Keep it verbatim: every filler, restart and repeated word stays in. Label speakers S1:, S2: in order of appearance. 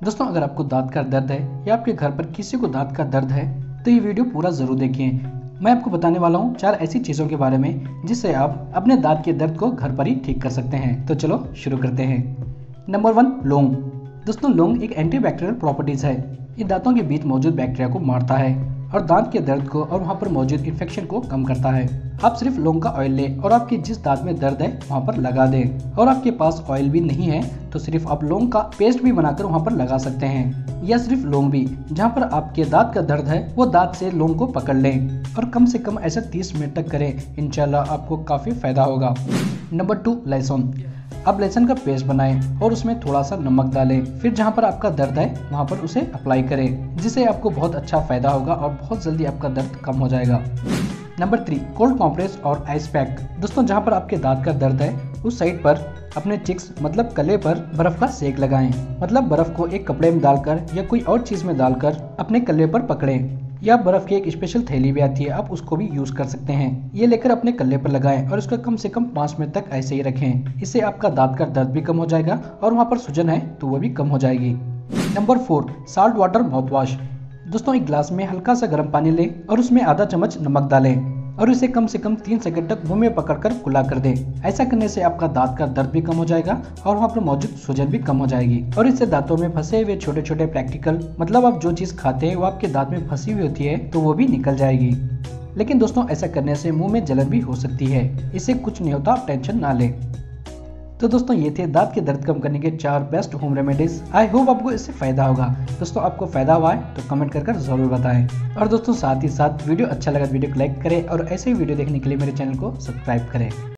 S1: दोस्तों अगर आपको दांत का दर्द है या आपके घर पर किसी को दांत का दर्द है तो ये वीडियो पूरा जरूर देखिए। मैं आपको बताने वाला हूँ चार ऐसी चीजों के बारे में जिससे आप अपने दांत के दर्द को घर पर ही ठीक कर सकते हैं। तो चलो शुरू करते हैं। नंबर वन, लौंग। दोस्तों लौंग एक एंटीबैक्टीरियल प्रॉपर्टीज है। ये दांतों के बीच मौजूद बैक्टीरिया को मारता है और दांत के दर्द को और वहाँ पर मौजूद इन्फेक्शन को कम करता है। आप सिर्फ लौंग का ऑयल लें और आपके जिस दांत में दर्द है वहाँ पर लगा दें। और आपके पास ऑयल भी नहीं है तो सिर्फ आप लौंग का पेस्ट भी बनाकर वहाँ पर लगा सकते हैं, या सिर्फ लौंग भी जहाँ पर आपके दांत का दर्द है वो दांत से लौंग को पकड़ लें और कम से कम ऐसा तीस मिनट तक करें। इंशाल्लाह आपको काफी फायदा होगा। नंबर टू, लहसुन। आप लहसुन का पेस्ट बनाएं और उसमें थोड़ा सा नमक डालें, फिर जहाँ पर आपका दर्द है वहाँ पर उसे अप्लाई करें, जिससे आपको बहुत अच्छा फायदा होगा और बहुत जल्दी आपका दर्द कम हो जाएगा। नंबर थ्री, कोल्ड कॉम्प्रेस और आइस पैक। दोस्तों जहाँ पर आपके दांत का दर्द है उस साइड पर अपने चिक्स मतलब कले पर बर्फ का सेक लगाएं। मतलब बर्फ को एक कपड़े में डालकर या कोई और चीज में डालकर अपने कले पर पकड़ें, या बर्फ की एक स्पेशल थैली भी आती है, आप उसको भी यूज कर सकते हैं। ये लेकर अपने कल्ले पर लगाएं और इसको कम से कम पाँच मिनट तक ऐसे ही रखें। इससे आपका दांत का दर्द भी कम हो जाएगा और वहाँ पर सूजन है तो वो भी कम हो जाएगी। Number four, salt water mouth wash. दोस्तों एक गिलास में हल्का सा गर्म पानी लें और उसमें आधा चम्मच नमक डालें और इसे कम से कम तीन सेकंड तक मुंह में पकड़कर कुला कर दें। ऐसा करने से आपका दांत का दर्द भी कम हो जाएगा और वहाँ पर मौजूद सूजन भी कम हो जाएगी। और इससे दांतों में फंसे हुए छोटे छोटे प्रैक्टिकल मतलब आप जो चीज खाते हैं वो आपके दांत में फंसी हुई होती है तो वो भी निकल जाएगी। लेकिन दोस्तों ऐसा करने से मुंह में जलन भी हो सकती है, इससे कुछ नहीं होता, आप टेंशन ना लें। तो दोस्तों ये थे दांत के दर्द कम करने के चार best home remedies. I hope आपको इससे फायदा होगा। दोस्तों आपको फायदा हुआ है तो कमेंट कर कर जरूर बताएं। और दोस्तों साथ ही साथ वीडियो अच्छा लगा तो वीडियो को लाइक करें और ऐसे ही वीडियो देखने के लिए मेरे चैनल को सब्सक्राइब करें।